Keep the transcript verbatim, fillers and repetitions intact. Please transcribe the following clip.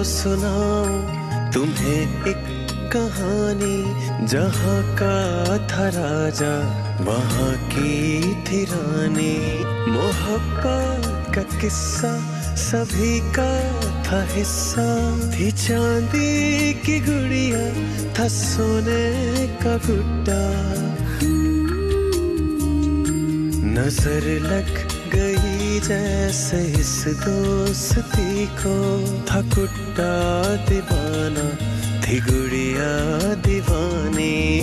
सुनाऊं तुम्हें एक कहानी, जहाँ का था राजा वहाँ की थी रानी। मोहब्बत का किस्सा सभी का था हिस्सा, थी चांदी की गुड़िया, था सोने का गुड्डा। नजर लग गई जैसे इस दोस्ती को, था गुड्डा दीवाना, थी गुड़िया दीवानी।